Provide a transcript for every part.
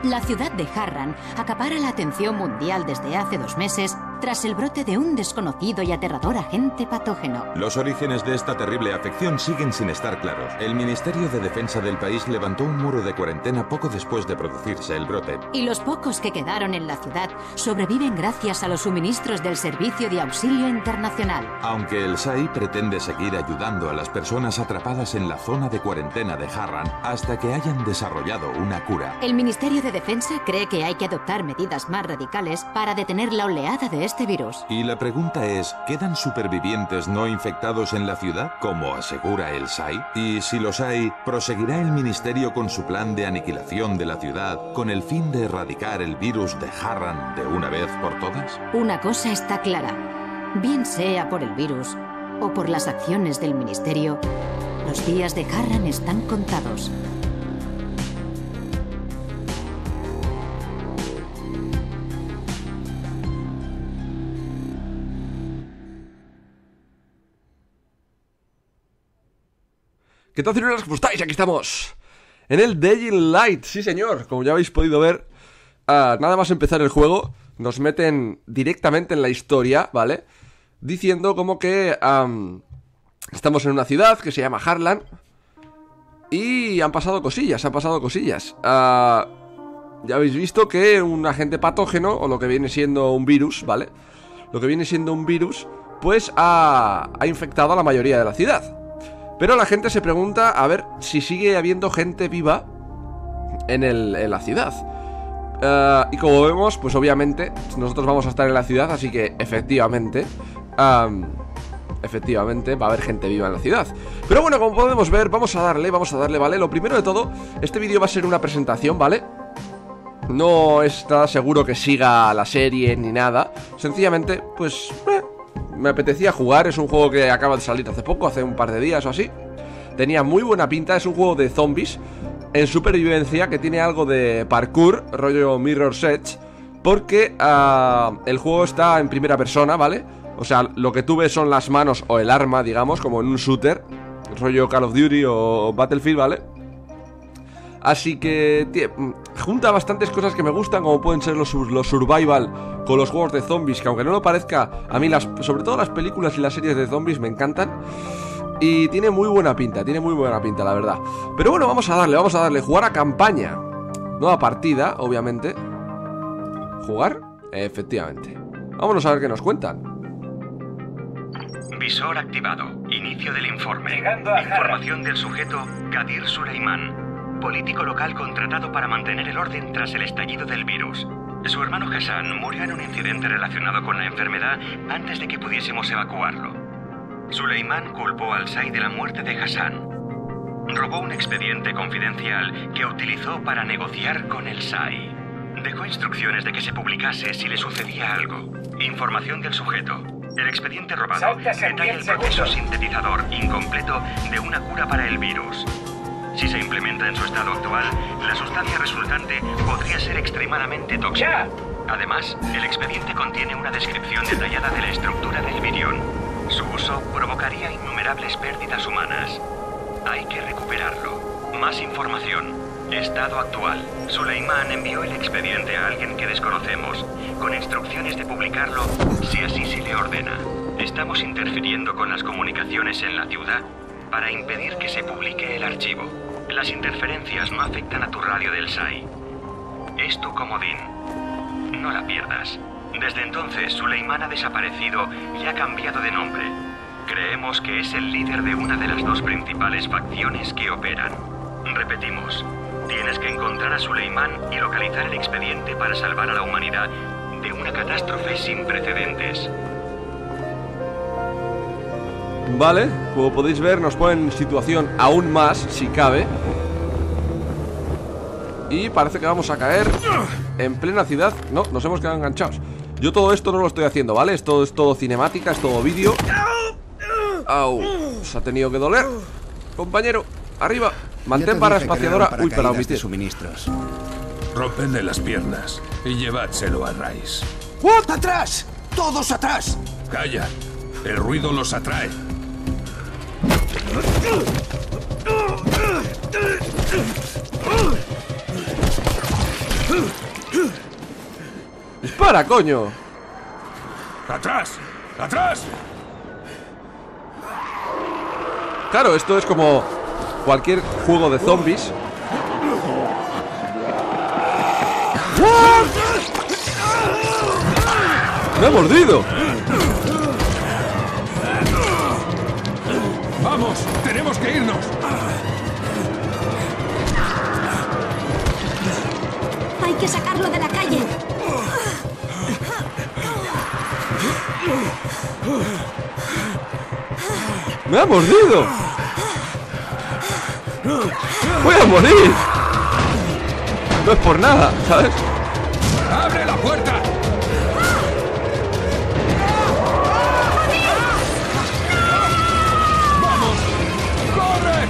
La ciudad de Harran acapara la atención mundial desde hace 2 meses tras el brote de un desconocido y aterrador agente patógeno. Los orígenes de esta terrible afección siguen sin estar claros. El Ministerio de Defensa del país levantó un muro de cuarentena poco después de producirse el brote. Y los pocos que quedaron en la ciudad sobreviven gracias a los suministros del Servicio de Auxilio Internacional. Aunque el SAI pretende seguir ayudando a las personas atrapadas en la zona de cuarentena de Harran hasta que hayan desarrollado una cura. El Ministerio de Defensa cree que hay que adoptar medidas más radicales para detener la oleada de este virus. Y la pregunta es, ¿quedan supervivientes no infectados en la ciudad, como asegura el SAI? Y si los hay, ¿proseguirá el ministerio con su plan de aniquilación de la ciudad con el fin de erradicar el virus de Harran de una vez por todas? Una cosa está clara. Bien sea por el virus o por las acciones del ministerio, los días de Harran están contados. ¿Qué tal, ciruelas? ¿Cómo estáis? Aquí estamos en el Dying Light, sí señor. Como ya habéis podido ver, nada más empezar el juego nos meten directamente en la historia, ¿vale? Diciendo como que estamos en una ciudad que se llama Harran y han pasado cosillas, ya habéis visto que un agente patógeno, o lo que viene siendo un virus, ¿vale? Lo que viene siendo un virus, pues ha infectado a la mayoría de la ciudad. Pero la gente se pregunta a ver si sigue habiendo gente viva en la ciudad. Y como vemos, pues obviamente nosotros vamos a estar en la ciudad, así que efectivamente va a haber gente viva en la ciudad. Pero bueno, como podemos ver, vamos a darle, ¿vale? Lo primero de todo, este vídeo va a ser una presentación, ¿vale? No está seguro que siga la serie ni nada. Sencillamente, pues... me apetecía jugar, es un juego que acaba de salir hace poco, hace un par de días o así. Tenía muy buena pinta, es un juego de zombies en supervivencia que tiene algo de parkour, rollo Mirror's Edge, porque el juego está en primera persona, ¿vale? O sea, lo que tú ves son las manos o el arma, digamos, como en un shooter, rollo Call of Duty o Battlefield, ¿vale? Así que junta bastantes cosas que me gustan, como pueden ser los survival con los juegos de zombies, que aunque no lo parezca, a mí sobre todo las películas y las series de zombies me encantan. Y tiene muy buena pinta, la verdad. Pero bueno, vamos a darle, jugar a campaña. Nueva partida, obviamente. ¿Jugar? Efectivamente. Vámonos a ver qué nos cuentan. Visor activado. Inicio del informe. Información del sujeto Qadir Suleiman, político local contratado para mantener el orden tras el estallido del virus. Su hermano Hassan murió en un incidente relacionado con la enfermedad antes de que pudiésemos evacuarlo. Suleiman culpó al SAI de la muerte de Hassan. Robó un expediente confidencial que utilizó para negociar con el SAI. Dejó instrucciones de que se publicase si le sucedía algo. Información del sujeto. El expediente robado detalla el proceso sintetizador incompleto de una cura para el virus. Si se implementa en su estado actual, la sustancia resultante podría ser extremadamente tóxica. Además, el expediente contiene una descripción detallada de la estructura del virión. Su uso provocaría innumerables pérdidas humanas. Hay que recuperarlo. Más información. Estado actual. Suleiman envió el expediente a alguien que desconocemos, con instrucciones de publicarlo si así se le ordena. Estamos interfiriendo con las comunicaciones en la ciudad para impedir que se publique el archivo. Las interferencias no afectan a tu radio del SAI. Es tu comodín. No la pierdas. Desde entonces, Suleiman ha desaparecido y ha cambiado de nombre. Creemos que es el líder de una de las dos principales facciones que operan. Repetimos, tienes que encontrar a Suleiman y localizar el expediente para salvar a la humanidad de una catástrofe sin precedentes. Vale, como podéis ver, nos ponen en situación aún más, si cabe. Y parece que vamos a caer en plena ciudad. No, nos hemos quedado enganchados. Yo todo esto no lo estoy haciendo, ¿vale? Esto es todo cinemática, es todo vídeo. Au, se ha tenido que doler. Compañero, arriba. Mantén barra espaciadora. Uy, para omitir suministros. Rompedle las piernas y llevádselo a Rice. ¡What! ¡Atrás! ¡Todos atrás! Calla, el ruido los atrae. ¡Dispara, coño! ¡Atrás! ¡Atrás! Claro, esto es como cualquier juego de zombies. ¡Me ha mordido! ¡Vamos! ¡Tenemos que irnos! Hay que sacarlo de la calle. ¡Me ha mordido! ¡Voy a morir! No es por nada, ¿sabes? ¡Abre la puerta! ¡Vamos! ¡Corre!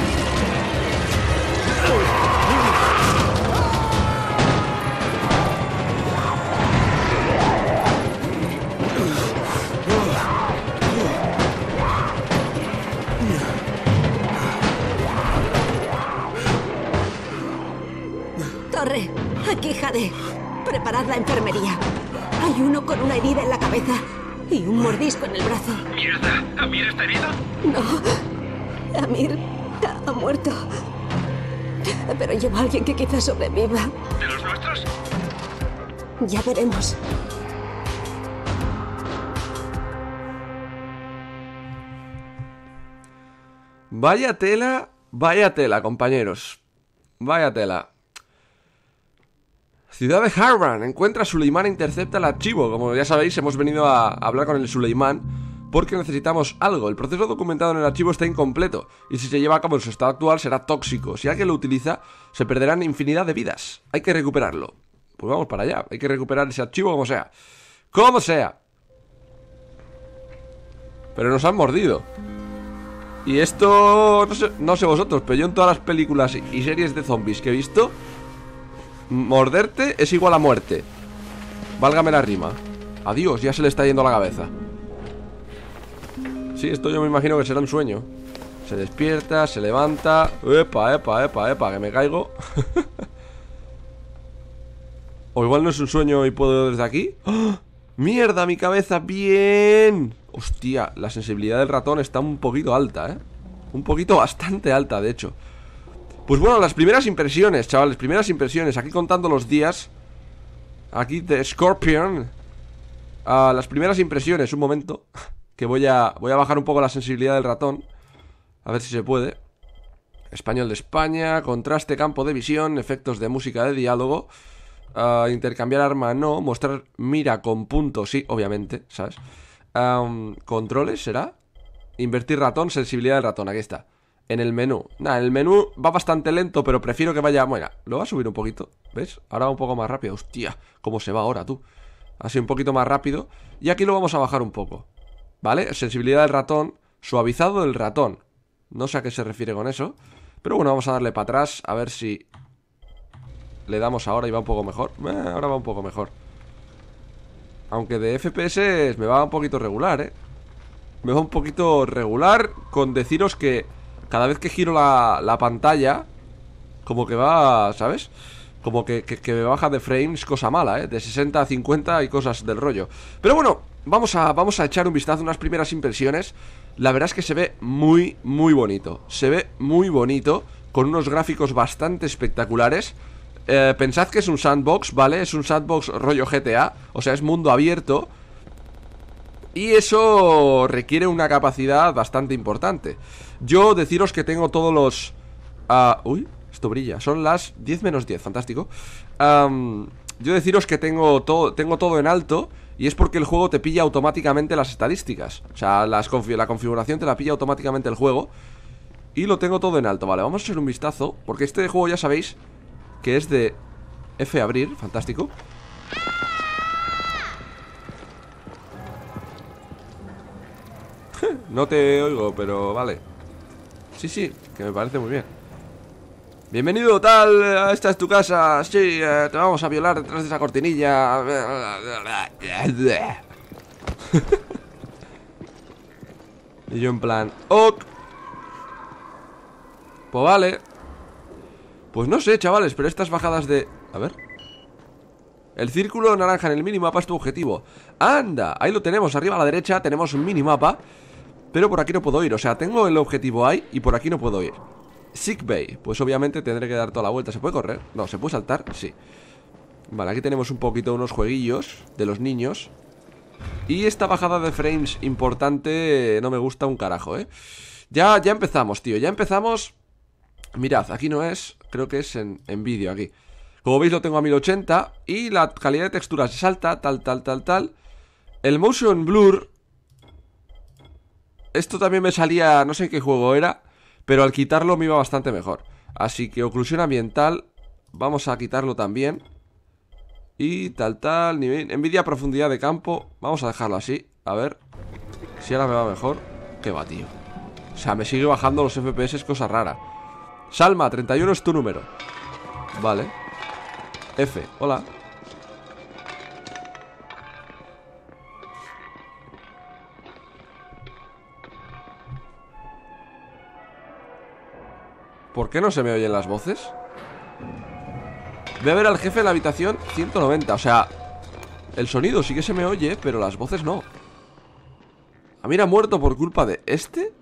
Torre, aquí Jade. Preparad la enfermería. Hay uno con una herida en la cabeza y un mordisco en el brazo. ¡Mierda! ¿Amir está herido? No, Amir ha muerto. Pero llevo a alguien que quizás sobreviva. ¿De los nuestros? Ya veremos. Vaya tela, compañeros. Vaya tela. Ciudad de Harran. Encuentra a Suleiman e intercepta el archivo. Como ya sabéis, hemos venido a hablar con el Suleiman porque necesitamos algo. El proceso documentado en el archivo está incompleto y si se lleva a cabo en su estado actual será tóxico. Si alguien lo utiliza, se perderán infinidad de vidas. Hay que recuperarlo. Pues vamos para allá. Hay que recuperar ese archivo como sea. ¡Como sea! Pero nos han mordido. Y esto... No sé vosotros, pero yo en todas las películas y series de zombies que he visto, morderte es igual a muerte. Válgame la rima. Adiós, ya se le está yendo la cabeza. Sí, esto yo me imagino que será un sueño. Se despierta, se levanta. Epa, que me caigo. O igual no es un sueño y puedo desde aquí. ¡Oh! ¡Mierda, mi cabeza! ¡Bien! Hostia, la sensibilidad del ratón está un poquito alta, ¿eh? Un poquito bastante alta, de hecho. Pues bueno, las primeras impresiones, chavales. Primeras impresiones, aquí contando los días. Aquí de Scorpion. Las primeras impresiones, un momento. Que voy a bajar un poco la sensibilidad del ratón. A ver si se puede. Español de España. Contraste, campo de visión. Efectos de música de diálogo. Intercambiar arma no. Mostrar mira con punto sí, obviamente, ¿sabes? Controles, ¿será? Invertir ratón, sensibilidad del ratón, aquí está. En el menú, nada, en el menú va bastante lento, pero prefiero que vaya, bueno, lo va a subir un poquito, ¿ves? Ahora va un poco más rápido, hostia, cómo se va ahora, tú. Así un poquito más rápido. Y aquí lo vamos a bajar un poco, ¿vale? Sensibilidad del ratón, suavizado del ratón. No sé a qué se refiere con eso, pero bueno, vamos a darle para atrás, a ver si le damos ahora y va un poco mejor. Ahora va un poco mejor. Aunque de FPS me va un poquito regular, ¿eh? Me va un poquito regular con deciros que cada vez que giro la pantalla, como que va, ¿sabes? Como que me baja de frames, cosa mala, ¿eh? De 60 a 50 y cosas del rollo. Pero bueno, vamos a echar un vistazo, unas primeras impresiones. La verdad es que se ve muy, muy bonito. Se ve muy bonito, con unos gráficos bastante espectaculares. Pensad que es un sandbox, ¿vale? Es un sandbox rollo GTA, o sea, es mundo abierto. Y eso requiere una capacidad bastante importante. Yo deciros que tengo todos los... uy, esto brilla. Son las 10 menos 10, fantástico. Yo deciros que tengo todo en alto. Y es porque el juego te pilla automáticamente las estadísticas. O sea, la configuración te la pilla automáticamente el juego. Y lo tengo todo en alto, vale, vamos a echar un vistazo. Porque este juego ya sabéis que es de F abrir, fantástico. No te oigo, pero vale. Sí, que me parece muy bien. Bienvenido, tal, esta es tu casa. Sí, te vamos a violar detrás de esa cortinilla. Y yo en plan, ok. Pues vale. Pues no sé, chavales, pero estas bajadas de... A ver. El círculo naranja en el minimapa es tu objetivo. ¡Anda! Ahí lo tenemos, arriba a la derecha tenemos un minimapa. Pero por aquí no puedo ir, o sea, tengo el objetivo ahí y por aquí no puedo ir. Sick Bay, pues obviamente tendré que dar toda la vuelta. ¿Se puede correr? No, ¿se puede saltar? Sí. Vale, aquí tenemos un poquito unos jueguillos de los niños. Y esta bajada de frames importante no me gusta un carajo, ¿eh? Ya empezamos, tío, ya empezamos. Mirad, aquí no es, creo que es en vídeo aquí. Como veis lo tengo a 1080 y la calidad de texturas es alta, tal. El motion blur, esto también me salía, no sé qué juego era, pero al quitarlo me iba bastante mejor. Así que oclusión ambiental, vamos a quitarlo también. Y tal, nivel, Nvidia profundidad de campo, vamos a dejarlo así. A ver si ahora me va mejor. ¿Qué va, tío? O sea, me sigue bajando los FPS, es cosa rara. Salma, 31 es tu número. Vale. F, hola. ¿Por qué no se me oyen las voces? Voy a ver al jefe en la habitación 190. O sea, el sonido sí que se me oye, pero las voces no. ¿Amir ha muerto por culpa de este?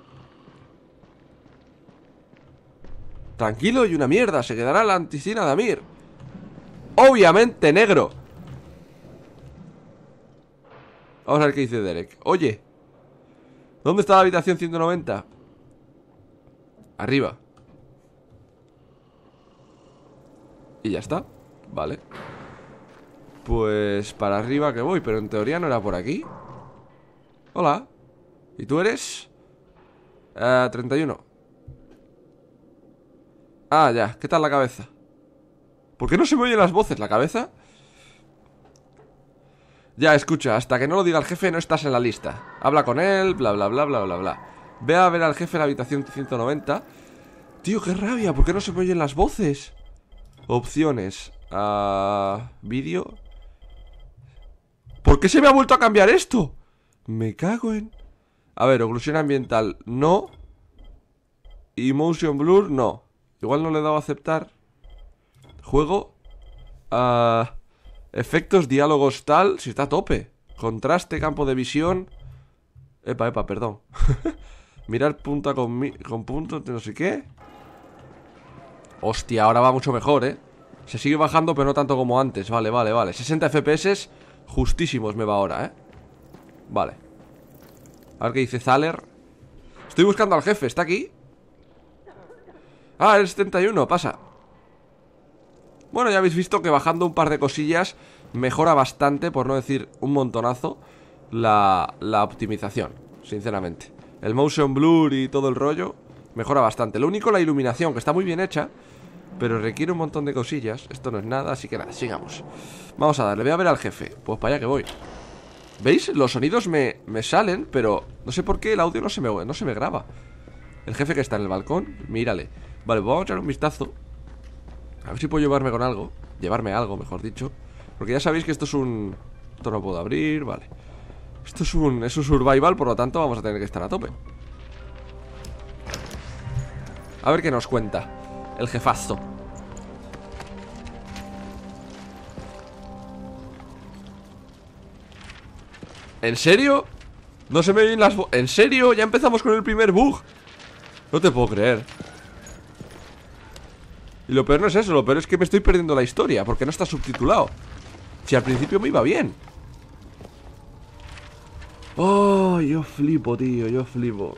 Tranquilo y una mierda, se quedará la anticina de Amir. Obviamente negro. Vamos a ver qué dice Derek. Oye, ¿dónde está la habitación 190? Arriba. Y ya está, vale. Pues para arriba que voy, pero en teoría no era por aquí. Hola. ¿Y tú eres? 31. Ah, ya, ¿qué tal la cabeza? ¿Por qué no se me oyen las voces? ¿La cabeza? Ya, escucha, hasta que no lo diga el jefe no estás en la lista. Habla con él, bla. Ve a ver al jefe en la habitación 190. Tío, qué rabia, ¿por qué no se me oyen las voces? Opciones. Vídeo. ¿Por qué se me ha vuelto a cambiar esto? Me cago en... A ver, oclusión ambiental, no. Y motion blur, no. Igual no le he dado a aceptar. Juego. Efectos, diálogos, tal. Si está a tope. Contraste, campo de visión. Epa, perdón. Mirar punta con puntos, no sé qué. Hostia, ahora va mucho mejor, ¿eh? Se sigue bajando, pero no tanto como antes. Vale. 60 FPS justísimos me va ahora, ¿eh? Vale. A ver qué dice Thaler. Estoy buscando al jefe, ¿está aquí? Ah, el 71, pasa. Bueno, ya habéis visto que bajando un par de cosillas mejora bastante, por no decir un montonazo, la optimización, sinceramente. El motion blur y todo el rollo mejora bastante. Lo único, la iluminación, que está muy bien hecha, pero requiere un montón de cosillas. Esto no es nada, así que nada, sigamos. Vamos a darle, voy a ver al jefe. Pues para allá que voy. ¿Veis? Los sonidos me salen, pero no sé por qué el audio no se me graba. El jefe que está en el balcón, mírale. Vale, pues vamos a echar un vistazo. A ver si puedo llevarme con algo. Llevarme algo, mejor dicho. Porque ya sabéis que esto es un... Esto no puedo abrir, vale. Esto es un survival, por lo tanto vamos a tener que estar a tope. A ver qué nos cuenta el jefazo. ¿En serio? No se me oyen las... ¿En serio? Ya empezamos con el primer bug. No te puedo creer. Y lo peor no es eso, lo peor es que me estoy perdiendo la historia, porque no está subtitulado. Si al principio me iba bien. Oh, yo flipo, tío, yo flipo.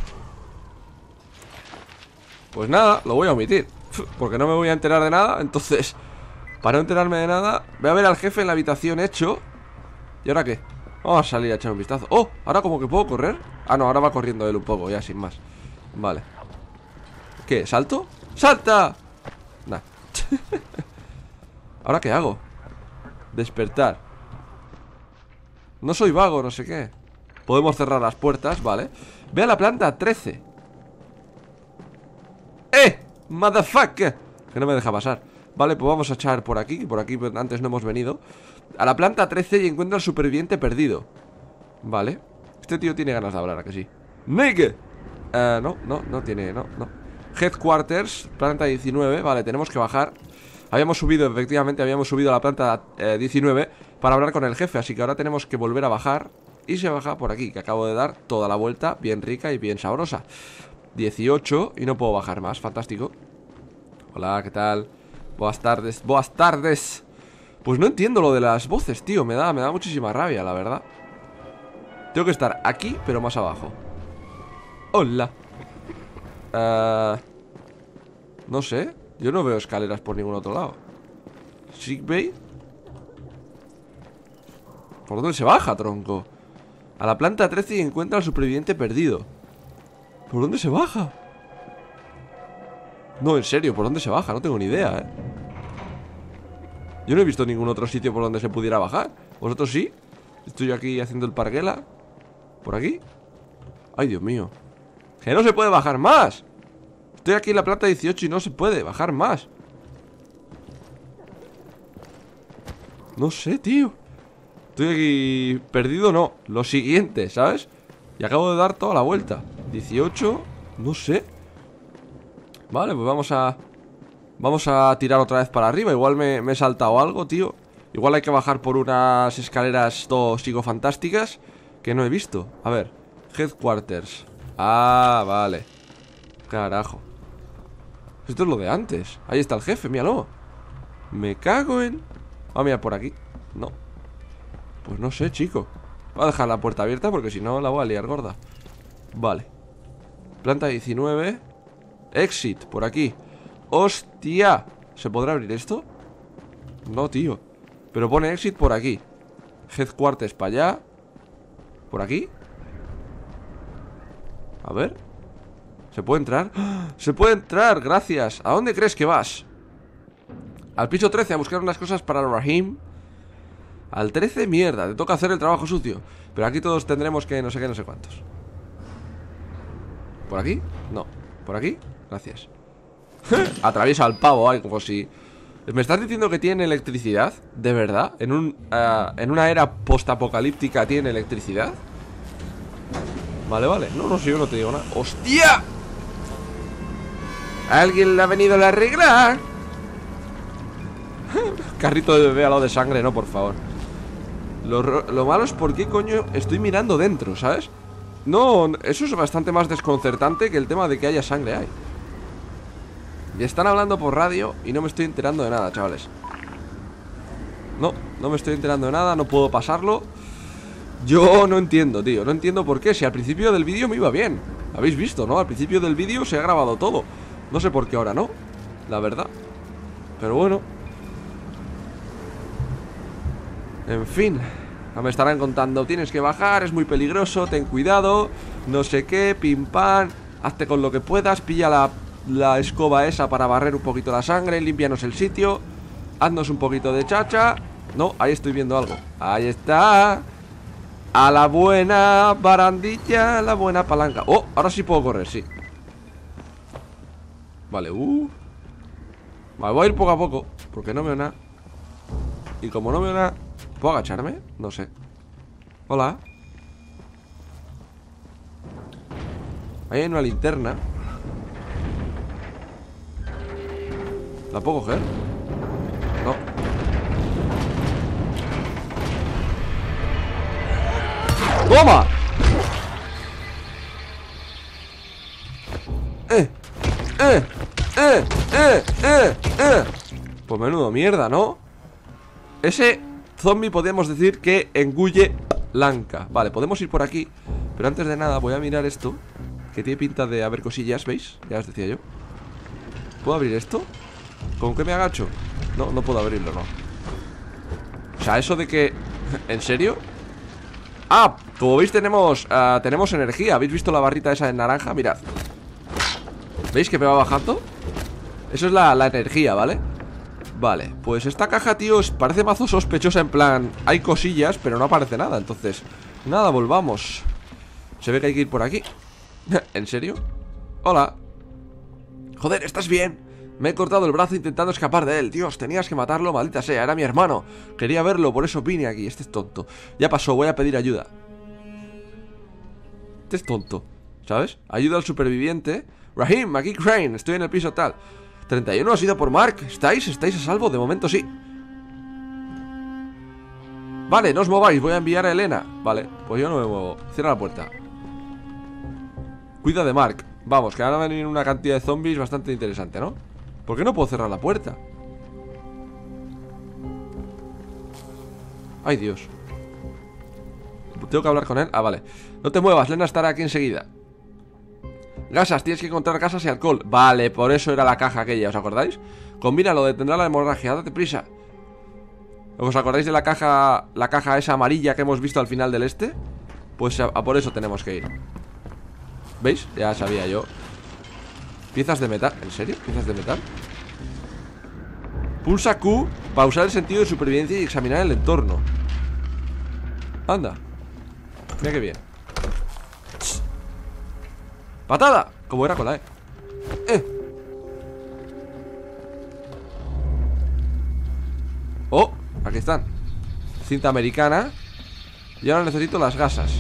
Pues nada, lo voy a omitir, porque no me voy a enterar de nada. Entonces, para no enterarme de nada, voy a ver al jefe en la habitación hecho. ¿Y ahora qué? Vamos a salir a echar un vistazo. Oh, ahora como que puedo correr. Ah, no, ahora va corriendo él un poco, ya sin más. Vale. ¿Qué? ¿Salto? ¡Salta! Nah. ¿Ahora qué hago? Despertar. No soy vago, no sé qué. Podemos cerrar las puertas, vale. Ve a la planta 13. Motherfucker. Que no me deja pasar. Vale, pues vamos a echar por aquí. Por aquí antes no hemos venido. A la planta 13 y encuentra al superviviente perdido. Vale. Este tío tiene ganas de hablar, ¿a que sí? ¡Nigga! No tiene, no. Headquarters, planta 19. Vale, tenemos que bajar. Habíamos subido, efectivamente, habíamos subido a la planta 19 para hablar con el jefe. Así que ahora tenemos que volver a bajar. Y se baja por aquí, que acabo de dar toda la vuelta, bien rica y bien sabrosa. 18 y no puedo bajar más, fantástico. Hola, ¿qué tal? Buenas tardes, buenas tardes. Pues no entiendo lo de las voces, tío. Me da muchísima rabia, la verdad. Tengo que estar aquí, pero más abajo. Hola. No sé. Yo no veo escaleras por ningún otro lado. Sick Bay. ¿Por dónde se baja, tronco? A la planta 13 y encuentra al superviviente perdido. ¿Por dónde se baja? No, en serio, ¿por dónde se baja? No tengo ni idea, Yo no he visto ningún otro sitio por donde se pudiera bajar. ¿Vosotros sí? Estoy aquí haciendo el parguela. ¿Por aquí? Ay, Dios mío. ¡Que no se puede bajar más! Estoy aquí en la planta 18 y no se puede bajar más. No sé, tío. Estoy aquí perdido, no. Lo siguiente, ¿sabes? Y acabo de dar toda la vuelta. 18, no sé. Vale, pues vamos a tirar otra vez para arriba. Igual me he saltado algo, tío. Igual hay que bajar por unas escaleras psicofantásticas que no he visto. A ver, Headquarters. Ah, vale. Carajo. Esto es lo de antes. Ahí está el jefe, míralo. Me cago en... Vamos a mirar por aquí. No. Pues no sé, chico. Voy a dejar la puerta abierta porque si no la voy a liar gorda. Vale. Planta 19. Exit, por aquí. ¡Hostia! ¿Se podrá abrir esto? No, tío. Pero pone exit por aquí. Headquarters para allá. ¿Por aquí? A ver. ¿Se puede entrar? ¡Ah! ¡Se puede entrar! Gracias. ¿A dónde crees que vas? Al piso 13 a buscar unas cosas para Rahim. Al 13, mierda, te toca hacer el trabajo sucio. Pero aquí todos tendremos que no sé qué, no sé cuántos. ¿Por aquí? No. ¿Por aquí? Gracias. Atraviesa al pavo, ay, como si... ¿Me estás diciendo que tiene electricidad? ¿De verdad? ¿En una era postapocalíptica tiene electricidad? Vale, vale. No sé, yo no te digo nada. ¡Hostia! ¿Alguien le ha venido a arreglar? Carrito de bebé al lado de sangre, no, por favor. Lo malo es por qué coño estoy mirando dentro, ¿sabes? No, eso es bastante más desconcertante que el tema de que haya sangre ahí. Y están hablando por radio y no me estoy enterando de nada, chavales. No me estoy enterando de nada, no puedo pasarlo. Yo no entiendo, tío, no entiendo por qué. Si al principio del vídeo me iba bien. Habéis visto, ¿no? Al principio del vídeo se ha grabado todo. No sé por qué ahora no, la verdad. Pero bueno. En fin, me estarán contando, tienes que bajar, es muy peligroso, ten cuidado, no sé qué, pim pam, hazte con lo que puedas, pilla la escoba esa para barrer un poquito la sangre, límpianos el sitio, haznos un poquito de chacha. No, ahí estoy viendo algo. Ahí está. A la buena barandilla, la buena palanca. Oh, ahora sí puedo correr, sí. Vale, vale, voy a ir poco a poco, porque no veo nada. Y como no veo nada... ¿Puedo agacharme? No sé. Hola. Ahí hay una linterna. ¿La puedo coger? No. ¡Toma! Pues menudo mierda, ¿no? Ese... zombie podemos decir que engulle blanca. Vale, podemos ir por aquí. Pero antes de nada voy a mirar esto, que tiene pinta de haber cosillas, ¿veis? Ya os decía yo. ¿Puedo abrir esto? ¿Con qué me agacho? No puedo abrirlo, no. O sea, eso de que... ¿En serio? Ah, como veis tenemos energía. ¿Habéis visto la barrita esa de naranja? Mirad. ¿Veis que me va bajando? Eso es la energía, ¿vale? Vale, pues esta caja, tío, parece mazo sospechosa. En plan, hay cosillas, pero no aparece nada. Entonces, nada, volvamos. Se ve que hay que ir por aquí. ¿En serio? Hola. Joder, ¿estás bien? Me he cortado el brazo intentando escapar de él. Dios, tenías que matarlo, maldita sea, era mi hermano. Quería verlo, por eso vine aquí. Este es tonto. Ya pasó, voy a pedir ayuda. Este es tonto, ¿sabes? Ayuda al superviviente. Rahim, aquí Crane, estoy en el piso tal. 31 ha sido por Mark. ¿Estáis a salvo? De momento sí. Vale, no os mováis, voy a enviar a Elena. Vale, pues yo no me muevo. Cierra la puerta. Cuida de Mark. Vamos, que ahora van a venir una cantidad de zombies bastante interesante, ¿no? ¿Por qué no puedo cerrar la puerta? Ay, Dios. Tengo que hablar con él. Ah, vale. No te muevas, Lena estará aquí enseguida. Gasas, tienes que encontrar gasas y alcohol. Vale, por eso era la caja aquella, ¿os acordáis? Combínalo, detendrá la hemorragia, date prisa. ¿Os acordáis de la caja esa amarilla que hemos visto al final del este? Pues a por eso tenemos que ir. ¿Veis? Ya sabía yo. Piezas de metal. ¿En serio? ¿Piezas de metal? Pulsa Q para usar el sentido de supervivencia y examinar el entorno. Anda. Mira qué bien. ¡Patada! Como era con la E. Oh, aquí están. Cinta americana. Y ahora necesito las gasas.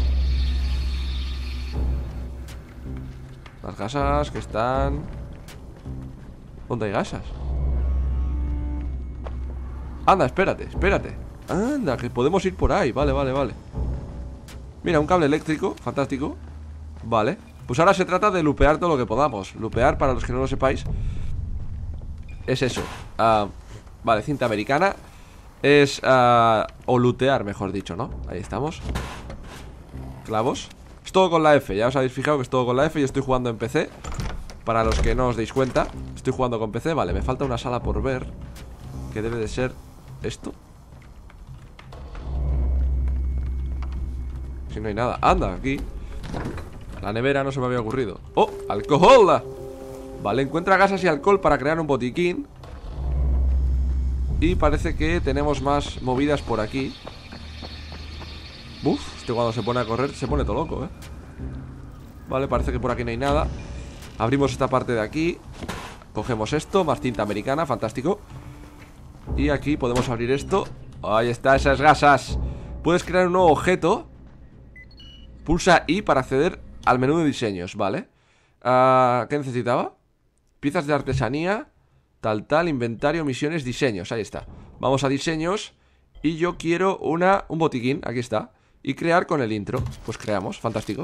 Las gasas que están... ¿Dónde hay gasas? Anda, espérate. Anda, que podemos ir por ahí. Vale. Mira, un cable eléctrico, fantástico. Vale, pues ahora se trata de lupear todo lo que podamos. Lupear, para los que no lo sepáis, es eso. Vale, cinta americana. Es... o lootear, mejor dicho, ¿no? Ahí estamos. Clavos. Es todo con la F, ya os habéis fijado que es todo con la F. Yo estoy jugando en PC. Para los que no os deis cuenta, estoy jugando con PC. Vale, me falta una sala por ver, que debe de ser esto. Si no hay nada. Anda, aquí. La nevera no se me había ocurrido. ¡Oh! ¡Alcohol! Vale, encuentra gasas y alcohol para crear un botiquín. Y parece que tenemos más movidas por aquí. Uf, este cuando se pone a correr se pone todo loco, Vale, parece que por aquí no hay nada. Abrimos esta parte de aquí. Cogemos esto, más cinta americana, fantástico. Y aquí podemos abrir esto. Ahí está, esas gasas. Puedes crear un nuevo objeto. Pulsa I para acceder al menú de diseños, ¿vale? ¿Qué necesitaba? Piezas de artesanía. Tal, inventario, misiones, diseños. Ahí está. Vamos a diseños. Y yo quiero un botiquín, aquí está. Y crear con el intro. Pues creamos, fantástico.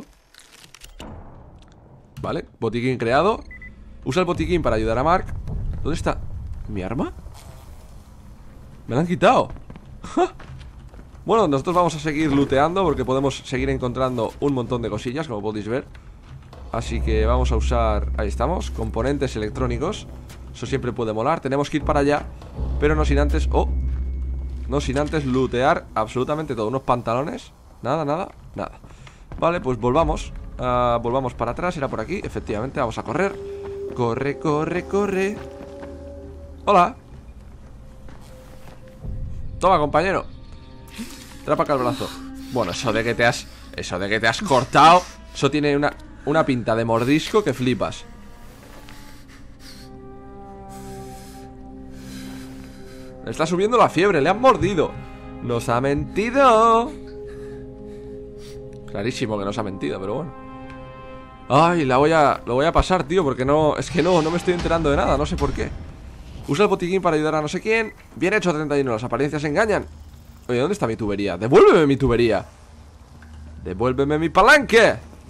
Vale, botiquín creado. Usa el botiquín para ayudar a Mark. ¿Dónde está? ¿Mi arma? Me la han quitado. Bueno, nosotros vamos a seguir looteando porque podemos seguir encontrando un montón de cosillas, como podéis ver. Así que vamos a usar... Ahí estamos, componentes electrónicos. Eso siempre puede molar, tenemos que ir para allá. Pero no sin antes... ¡Oh! No sin antes lootear absolutamente todo. Unos pantalones, nada. Vale, pues volvamos. Volvamos para atrás, era por aquí. Efectivamente, vamos a correr. Corre. Hola. Toma, compañero. Trapa acá el brazo. Bueno, eso de que te has cortado, eso tiene una pinta de mordisco que flipas. Le está subiendo la fiebre, le han mordido. Nos ha mentido. Clarísimo que nos ha mentido, pero bueno. Ay, lo voy a pasar, tío, porque no... Es que no me estoy enterando de nada, no sé por qué. Usa el botiquín para ayudar a no sé quién. Bien hecho, 31, las apariencias engañan. Oye, ¿dónde está mi tubería? ¡Devuélveme mi tubería! ¡Devuélveme mi palanque!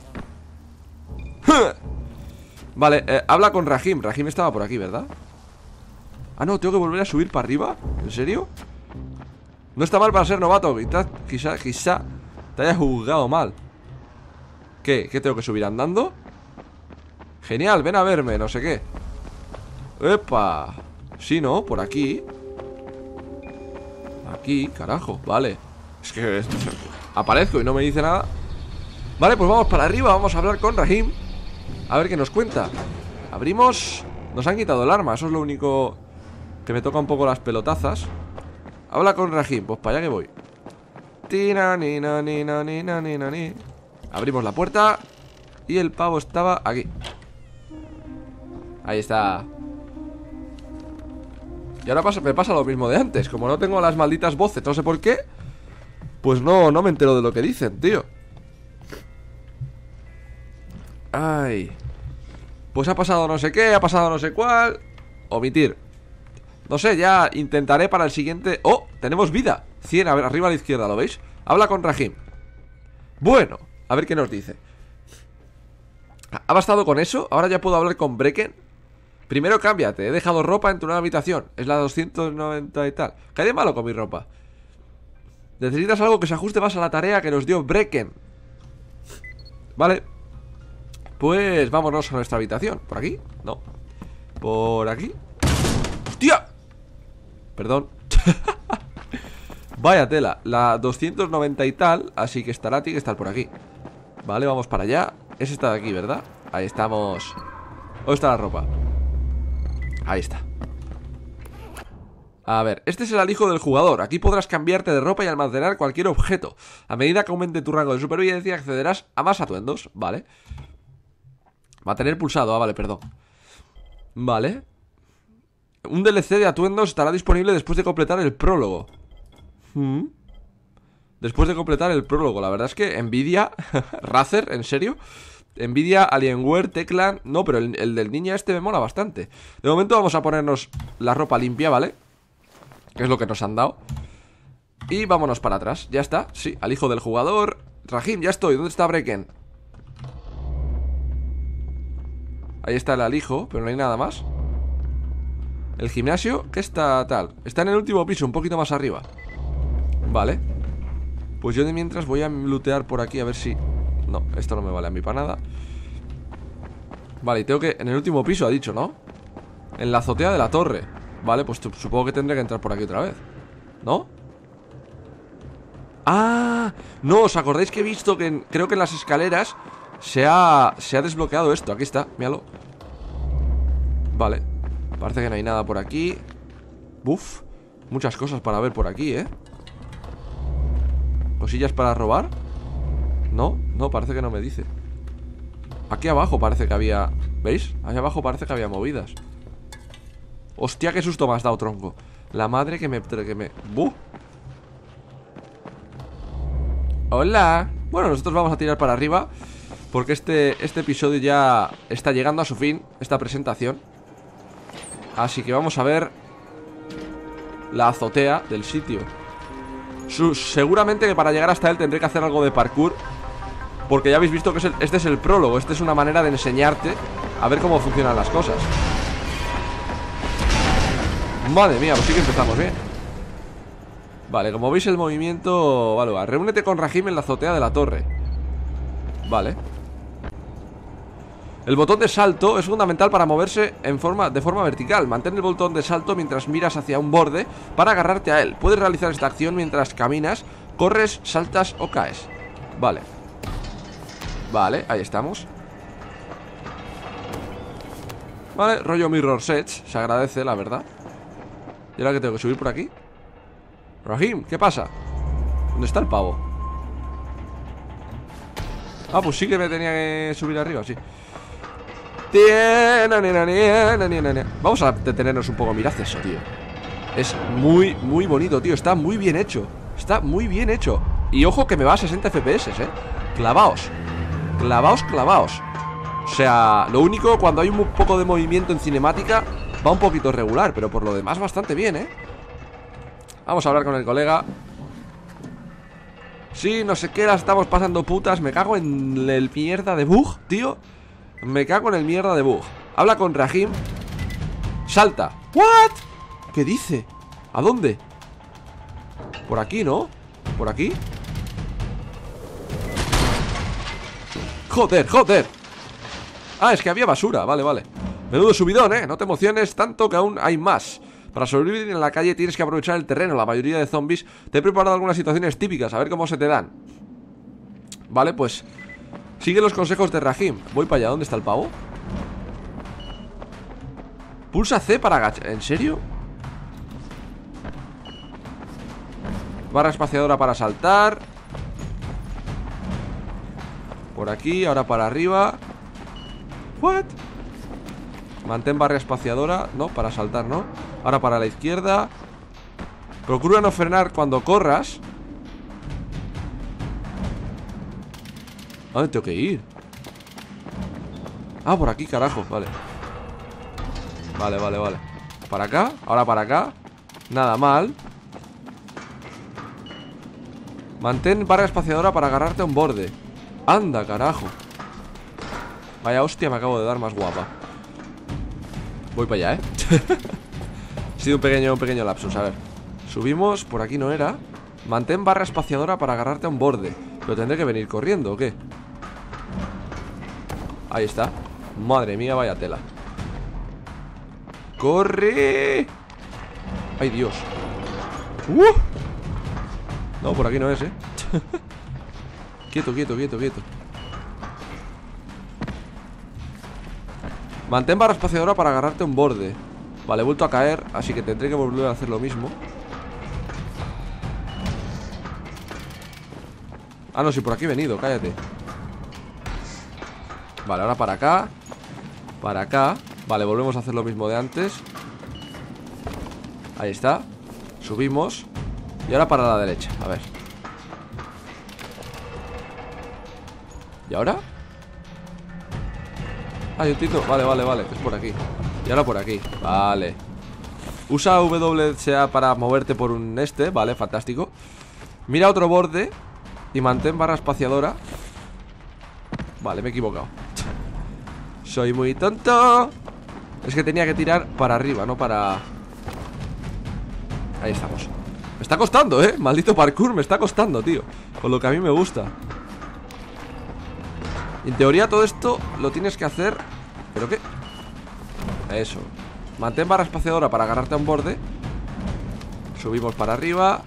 Vale, habla con Rahim. Rahim estaba por aquí, ¿verdad? Ah, no, tengo que volver a subir para arriba. ¿En serio? No está mal para ser novato. Quizá te haya juzgado mal. ¿Qué? ¿Qué tengo que subir andando? Genial, ven a verme, no sé qué. ¡Epa! Sí, ¿no? Por aquí. Aquí, carajo, vale. Es que aparezco y no me dice nada. Vale, pues vamos para arriba. Vamos a hablar con Rahim. A ver qué nos cuenta. Abrimos. Nos han quitado el arma, eso es lo único que me toca un poco las pelotazas. Habla con Rahim, pues para allá que voy. Abrimos la puerta. Y el pavo estaba aquí. Ahí está. Y ahora me pasa lo mismo de antes. Como no tengo las malditas voces, no sé por qué, pues no me entero de lo que dicen, tío. Ay. Pues ha pasado no sé qué, ha pasado no sé cuál. Omitir. No sé, ya intentaré para el siguiente. ¡Oh! Tenemos vida. 100, a ver, arriba a la izquierda, ¿lo veis? Habla con Rahim. Bueno, a ver qué nos dice. ¿Ha bastado con eso? Ahora ya puedo hablar con Brecken. Primero cámbiate, he dejado ropa en tu nueva habitación. Es la 290 y tal. ¿Qué hay de malo con mi ropa? Necesitas algo que se ajuste más a la tarea que nos dio Brecken. Vale. Pues vámonos a nuestra habitación. ¿Por aquí? No. ¿Por aquí? ¡Hostia! Perdón. Vaya tela. La 290 y tal. Así que estará, tiene que estar por aquí. Vale, vamos para allá. Es esta de aquí, ¿verdad? Ahí estamos. ¿Dónde está la ropa? Ahí está. A ver, este es el alijo del jugador. Aquí podrás cambiarte de ropa y almacenar cualquier objeto. A medida que aumente tu rango de supervivencia, accederás a más atuendos. Vale. Mantener pulsado, vale, perdón. Vale. Un DLC de atuendos estará disponible después de completar el prólogo. Después de completar el prólogo. La verdad es que Nvidia Razer, ¿en serio? Nvidia, Alienware, Teclan. No, pero el del ninja este me mola bastante. De momento vamos a ponernos la ropa limpia, ¿vale? Que es lo que nos han dado. Y vámonos para atrás, ya está. Sí, al hijo del jugador. Rahim, ya estoy, ¿dónde está Brecken? Ahí está el alijo, pero no hay nada más. El gimnasio, ¿qué está tal? Está en el último piso, un poquito más arriba. Vale. Pues yo de mientras voy a lootear por aquí a ver si... No, esto no me vale a mí para nada. Vale, y tengo que... En el último piso ha dicho, ¿no? En la azotea de la torre. Vale, pues supongo que tendré que entrar por aquí otra vez, ¿no? ¡Ah! No, ¿os acordáis que he visto que creo que en las escaleras se ha desbloqueado esto? Aquí está, míralo. Vale. Parece que no hay nada por aquí. Buf. Muchas cosas para ver por aquí, ¿eh? ¿Cosillas para robar? No, no, parece que no me dice. Aquí abajo parece que había... ¿Veis? Ahí abajo parece que había movidas. Hostia, qué susto me has dado, tronco. La madre que me... ¡Buh! ¡Hola! Bueno, nosotros vamos a tirar para arriba porque este episodio ya está llegando a su fin, esta presentación. Así que vamos a ver la azotea del sitio. Seguramente que para llegar hasta él tendré que hacer algo de parkour, porque ya habéis visto que este es el prólogo. Este es una manera de enseñarte a ver cómo funcionan las cosas. Madre mía, pues sí que empezamos bien. Vale, como veis el movimiento... Vale, reúnete con Rahim en la azotea de la torre. Vale. El botón de salto es fundamental para moverse de forma vertical. Mantén el botón de salto mientras miras hacia un borde para agarrarte a él. Puedes realizar esta acción mientras caminas, corres, saltas o caes. Vale. Vale, ahí estamos. Vale, rollo Mirror's Edge. Se agradece, la verdad. ¿Y ahora que tengo que subir por aquí? Rahim, ¿qué pasa? ¿Dónde está el pavo? Ah, pues sí que me tenía que subir arriba, sí. Vamos a detenernos un poco. Mirad eso, tío. Es muy, muy bonito, tío. Está muy bien hecho. Está muy bien hecho. Y ojo que me va a 60 FPS, Clavaos. Clavaos, clavaos. O sea, lo único, cuando hay un poco de movimiento en cinemática, va un poquito regular, pero por lo demás bastante bien, Vamos a hablar con el colega. Sí, no sé qué, la estamos pasando putas. Me cago en el mierda de bug, tío. Me cago en el mierda de bug. Habla con Rahim. Salta. ¿What? ¿Qué dice? ¿A dónde? Por aquí, ¿no? ¿Por aquí? Joder, joder. Ah, es que había basura, vale, vale. Menudo subidón, no te emociones tanto que aún hay más. Para sobrevivir en la calle tienes que aprovechar el terreno. La mayoría de zombies. Te he preparado algunas situaciones típicas, a ver cómo se te dan. Vale, pues sigue los consejos de Rahim. Voy para allá, ¿dónde está el pavo? Pulsa C para agachar. ¿En serio? Barra espaciadora para saltar. Por aquí, ahora para arriba. ¿What? Mantén barra espaciadora. No, para saltar, ¿no? Ahora para la izquierda. Procura no frenar cuando corras. ¿A dónde tengo que ir? Ah, por aquí, carajo, vale. Vale, vale, vale. Para acá, ahora para acá. Nada mal. Mantén barra espaciadora para agarrarte a un borde. Anda, carajo. Vaya hostia, me acabo de dar más guapa. Voy para allá, Ha sido un pequeño lapsus, a ver. Subimos, por aquí no era. Mantén barra espaciadora para agarrarte a un borde. Pero tendré que venir corriendo, ¿o qué? Ahí está. Madre mía, vaya tela. ¡Corre! ¡Ay, Dios! No, por aquí no es, Quieto, quieto, quieto, quieto. Mantén barra espaciadora para agarrarte a un borde. Vale, he vuelto a caer, así que tendré que volver a hacer lo mismo. Ah, no, si por aquí he venido, cállate. Vale, ahora para acá. Para acá. Vale, volvemos a hacer lo mismo de antes. Ahí está. Subimos. Y ahora para la derecha, a ver. ¿Y ahora? Hay un tito, vale, vale, vale. Es por aquí. Y ahora por aquí, vale. Usa WSA para moverte por un vale, fantástico. Mira otro borde y mantén barra espaciadora. Vale, me he equivocado. Soy muy tonto. Es que tenía que tirar para arriba, no para... Ahí estamos. Me está costando, maldito parkour, me está costando, tío. Con lo que a mí me gusta. En teoría todo esto lo tienes que hacer. ¿Pero qué? Eso. Mantén barra espaciadora para agarrarte a un borde. Subimos para arriba.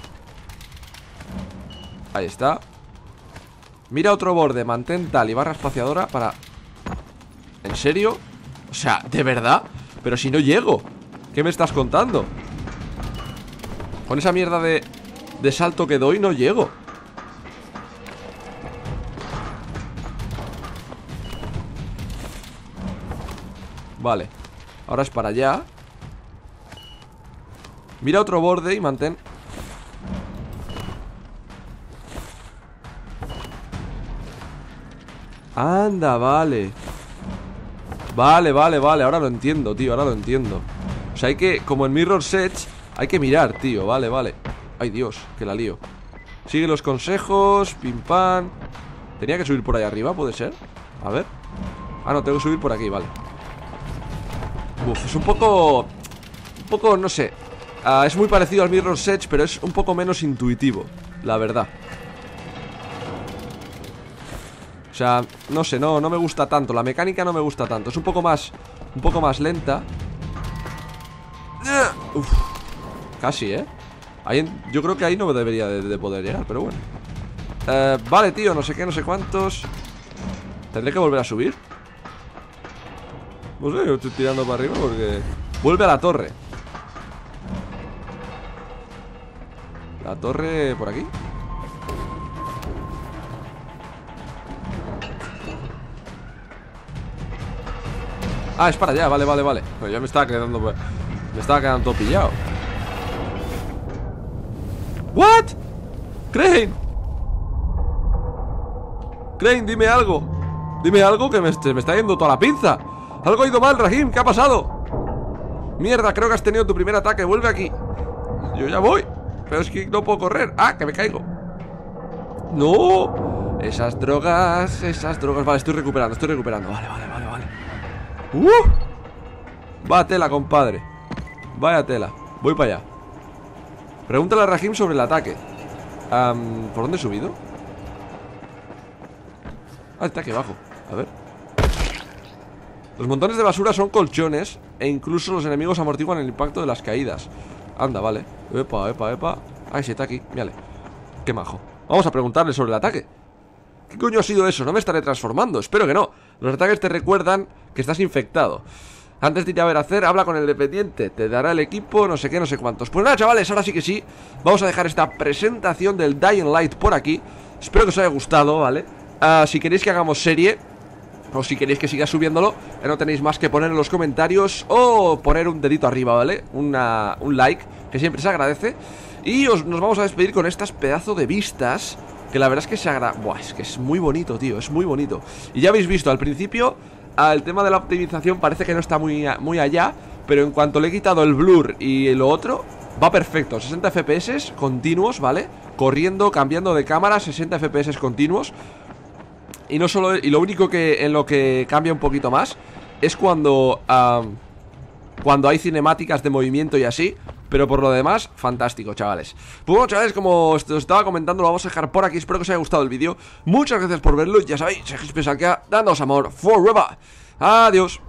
Ahí está. Mira otro borde, mantén tal y barra espaciadora para... ¿En serio? O sea, ¿de verdad? Pero si no llego. ¿Qué me estás contando? Con esa mierda de salto que doy no llego. Vale. Ahora es para allá. Mira otro borde y mantén. Anda, vale. Vale, vale, vale. Ahora lo entiendo, tío, ahora lo entiendo. O sea, hay que, como en Mirror's Edge, hay que mirar, tío, vale, vale. Ay, Dios, que la lío. Sigue los consejos, pim pam. Tenía que subir por ahí arriba, ¿puede ser? A ver. Ah, no, tengo que subir por aquí, vale. Uf, es un poco, no sé. Es muy parecido al Mirror's Edge, pero es un poco menos intuitivo, la verdad. O sea, no sé, no me gusta tanto. La mecánica no me gusta tanto. Es un poco más lenta. Uf, casi, yo creo que ahí no me debería de poder llegar, pero bueno. Vale, tío, no sé qué, no sé cuántos. ¿Tendré que volver a subir? No sé, yo estoy tirando para arriba porque... Vuelve a la torre. La torre por aquí. Ah, es para allá, vale, vale, vale. Pues ya me estaba quedando todo pillado. ¿What? Crane, dime algo. Dime algo que me está yendo toda la pinza. Algo ha ido mal, Rahim, ¿qué ha pasado? Mierda, creo que has tenido tu primer ataque, vuelve aquí. Yo ya voy, pero es que no puedo correr. Ah, que me caigo. No. Esas drogas. Vale, estoy recuperando. Vale. Vaya tela, compadre. Vaya tela, voy para allá. Pregúntale a Rahim sobre el ataque. ¿Por dónde he subido? Ah, está aquí abajo, a ver. Los montones de basura son colchones e incluso los enemigos amortiguan el impacto de las caídas. Anda, vale. Epa. Ay, sí, está aquí, mírale. Qué majo. Vamos a preguntarle sobre el ataque. ¿Qué coño ha sido eso? No me estaré transformando, espero que no. Los ataques te recuerdan que estás infectado. Antes de ir a ver hacer, habla con el dependiente. Te dará el equipo, no sé qué, no sé cuántos. Pues nada, chavales, ahora sí que sí. Vamos a dejar esta presentación del Dying Light por aquí. Espero que os haya gustado, ¿vale? Si queréis que hagamos serie o si queréis que siga subiéndolo, no tenéis más que poner en los comentarios o poner un dedito arriba, ¿vale? Un like, que siempre se agradece. Y nos vamos a despedir con estas pedazo de vistas, que la verdad es que Buah, es que es muy bonito, tío, es muy bonito. Y ya habéis visto al principio, el tema de la optimización parece que no está muy allá, pero en cuanto le he quitado el blur y lo otro, va perfecto. 60 FPS continuos, ¿vale? Corriendo, cambiando de cámara, 60 FPS continuos. Y no solo, y lo único que en lo que cambia un poquito más es cuando hay cinemáticas de movimiento y así. Pero por lo demás, fantástico, chavales. Pues bueno, chavales, como os estaba comentando, lo vamos a dejar por aquí. Espero que os haya gustado el vídeo. Muchas gracias por verlo. Ya sabéis, Sergio Spesakea, dándoos amor forever. Adiós.